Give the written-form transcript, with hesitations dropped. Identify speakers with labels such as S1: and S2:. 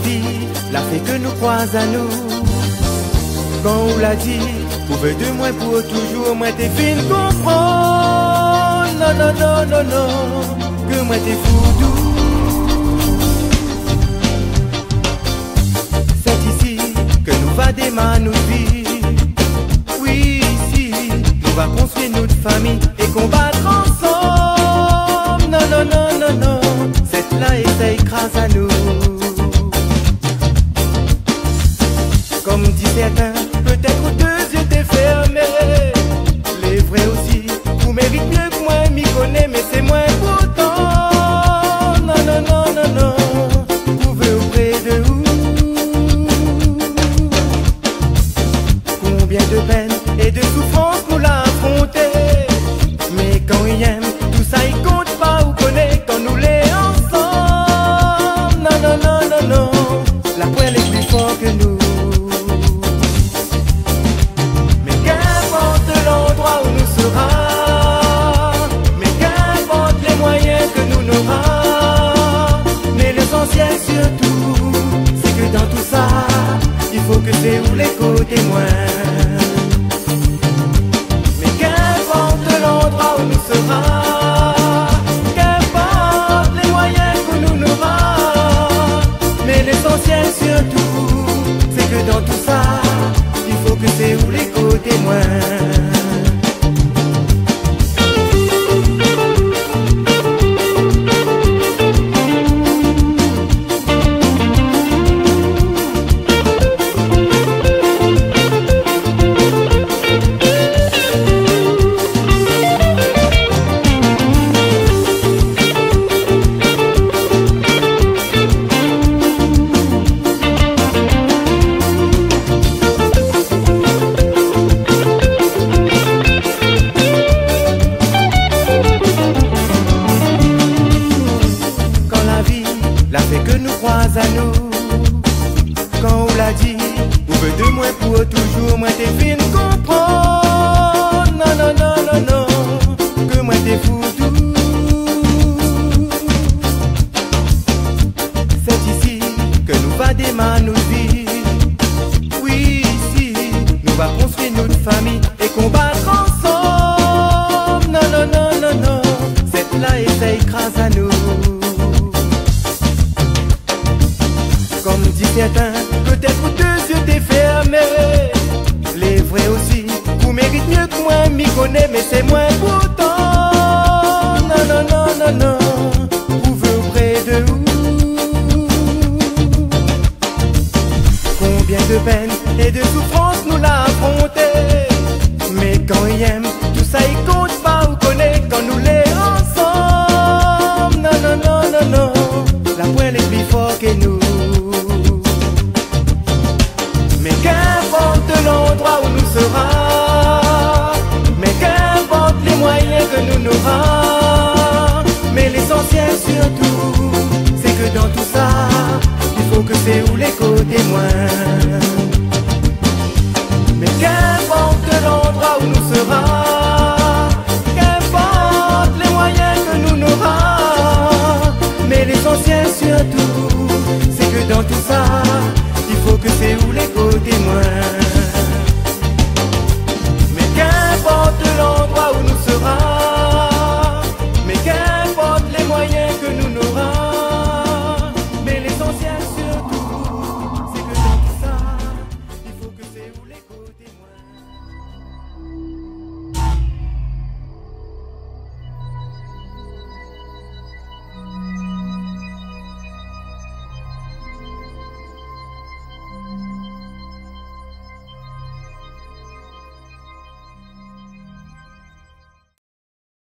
S1: vie l'a fait que nous croise à nous. Quand on l'a dit, pouvez de moi pour toujours, moi t'es fin comprendre. Non, non, non, non, non, que moi t'es fou doux. C'est ici que nous va démarrer notre vie. Oui, ici, nous va construire notre famille et combattre ensemble. Non, non, non, non, non, cette là essaye grâce à nous. Comme dit certains, peut-être deux yeux t'es fermés. Les vrais aussi, vous méritez mieux que moi, m'y connais, mais c'est moins pourtant. Non, non, non, non, non, vous pouvez auprès de vous. Combien de peine et de souffrance nous l'a affronté. Mais quand il aime, tout ça il compte pas, vous connaissez, quand nous l'est ensemble. Non, non, non, non, non, la poêle est plus fort que nous. Surtout, c'est que dans tout ça, il faut que c'est où les côtés moins. Mais qu'importe l'endroit où nous sera, qu'importe les moyens que nous n'aura, mais l'essentiel surtout, c'est que dans tout ça, il faut que c'est où les côtés moins. La fait que nous croise à nous. Quand on l'a dit, vous veut de moi pour toujours, moi t'es fin comprendre. Non, non, non, non, non, que moi t'es fou tout. C'est ici que nous va démarrer notre vie. Oui, ici, nous va construire notre famille et combattre ensemble. Non, non, non, non, non, cette là essaye grâce à nous. Comme dit certains, peut-être deux yeux t'es fermés. Les vrais aussi, vous méritez mieux que moi, m'y connais, mais c'est